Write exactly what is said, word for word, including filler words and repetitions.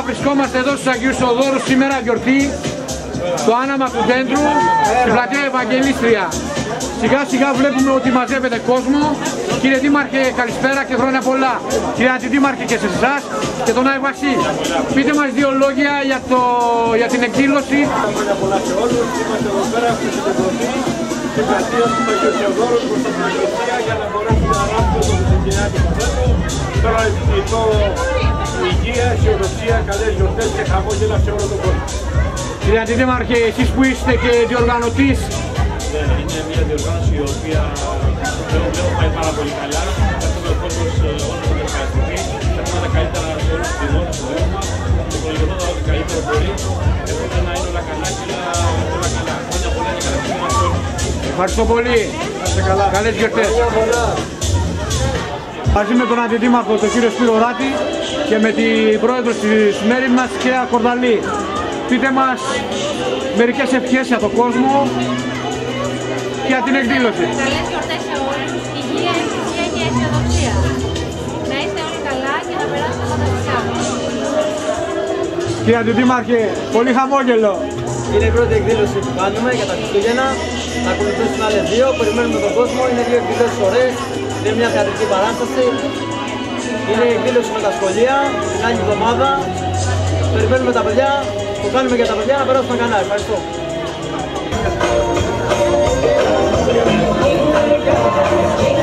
βρισκόμαστε εδώ στους Αγίους Θεοδόρους, σήμερα γιορτή, το άναμα του δέντρου, στην πλατεία Ευαγγελίστρια. Σιγά σιγά βλέπουμε ότι μαζεύεται κόσμο. Κύριε Δήμαρχε, καλησπέρα και χρόνια πολλά. Κύριε Αντιδήμαρχε και σε εσάς και τον Άι Βασί. Πείτε μας δύο λόγια για, το, για την εκδήλωση. Χρόνια πολλά σε όλους. Είμαστε εδώ πέρα στην συγκεντρωθεί στην πλατεία του Αγίου Θεοδόρου προς την Αγγελιστρία για να μπορέσουμε να ανάψουμε το χριστιανικό δέντρο. Τώρα ευχηθώ υγεία, αισιοδοξία, καλές γιορτές και χαμόγελα σε όλο τον κόσμο. Κύριε Αντιδήμαρχε, εσείς που είστε και διοργανωτής. Είναι μια διοργάνωση η οποία θεωρώ ότι πάει πάρα πολύ καλά. Έχουμε ο κόσμος όλο τον ευχαριστηθεί. Έχουμε τα καλύτερα σε όλους τους δημότες του Δήμου μας. Και προλογιζόταν ό,τι καλύτερο μπορεί. Εύχομαι να είναι όλα καλά και να είναι όλα καλά. Χρόνια πολλά και καλά σε όλους. Ευχαριστώ πολύ. Καλές γιορτές. Μαζί με τον Αντιδήμαρχο, τον κύριο Σπύρο Ράτη και με την πρόεδρο της μέρης μας, κυρία Κορδαλή. Πείτε μας μερικές ευχές για τον κόσμο για την εκδήλωση. Καλές γιορτές σε όλους, υγεία, ευτυχία και αισιοδοξία. Να είστε όλοι καλά και να περάσετε φανταστικά. Κύριε Αντιδήμαρχε, πολύ χαμόγελο. Είναι η πρώτη εκδήλωση που κάνουμε για τα Χριστούγεννα. Θα ακολουθήσουν άλλες δύο, περιμένουμε τον κόσμο. Είναι δύο εκδηλώσεις ωραίες, είναι μια θεατρική παράσταση. Είναι η εκδήλωση με τα σχολεία, την άλλη εβδομάδα. Περιμένουμε τα παιδιά, το κάνουμε για τα παιδιά να περάσουμε καλά. Ευχαριστώ.